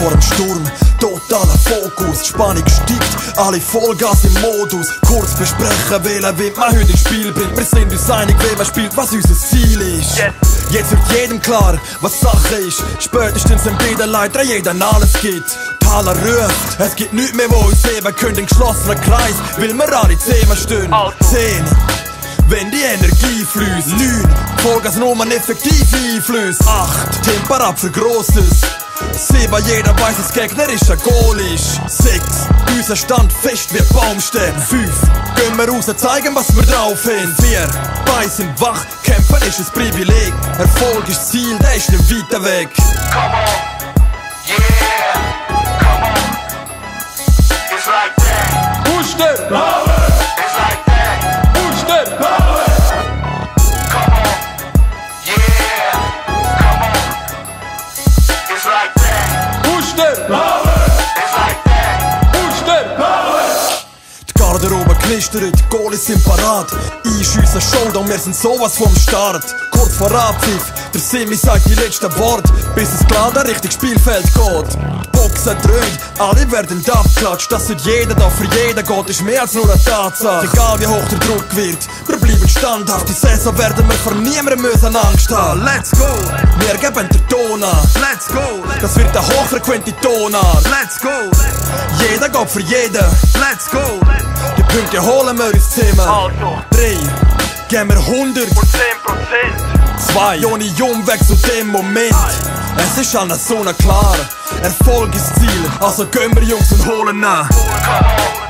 vor dem Sturm, totaler Fokus, die Spannung steigt, alle Vollgas im Modus. Kurz besprechen, welchen Wind man heute ins Spiel bringt. Wir sind uns einig, wer man spielt, was unser Ziel ist. Jetzt wird jedem klar, was Sache ist. Spätestens im Bilderleiter jeder alles gibt. Taler ruft, es gibt nichts mehr, wo uns heben können. In geschlossenen Kreis, weil wir alle zusammen stehen. 10, wenn die Energie fließt. 9, Vollgas nur man effektiv einflößt. 8, Temper ab für Grosses. 7, jeder weiß, das Gegner ist ein Goal ist. 6, unser Stand fest wie Baumstämme. 5, gehen wir raus, zeigen, was wir drauf haben. 4, bei sind wach, kämpfen ist ein Privileg. Erfolg ist Ziel, der ist nicht weiter weg. Come on, yeah, come on. It's like that. Push them, Power. It's like that. push them, Power. Come on, yeah, come on. It's like that. push them, Power. It's like that. push them. Power. Die Garderobe knistert, Goalies sind parat. Einschiessen, Showdown, wir sind sowas vom Start. Kurz vor Abpfiff, der Semi sagt die letzten Worte, bis es klar Richtung Spielfeld geht. Die Boxen dröhnt, alle werden abgeklatscht. Dass nicht jeder da für jeden geht, ist mehr als nur eine Tatsache. Egal wie hoch der Druck wird, wir bleiben standhaft. Die Saison werden wir vor niemandem müssen Angst haben. Let's go! Wir geben den Ton an. Let's go! Das wird eine hochfrequente Tonart. Let's go! Jeder geht für jeden. Let's go! Die Punkte holen wir uns zusammen. Also. 3, geben wir 100. Und 10%. 2, ohne Umweg zu dem Moment. Es ist allen so klar, Erfolg ist Ziel. Also gehen wir Jungs und holen nach. Come on.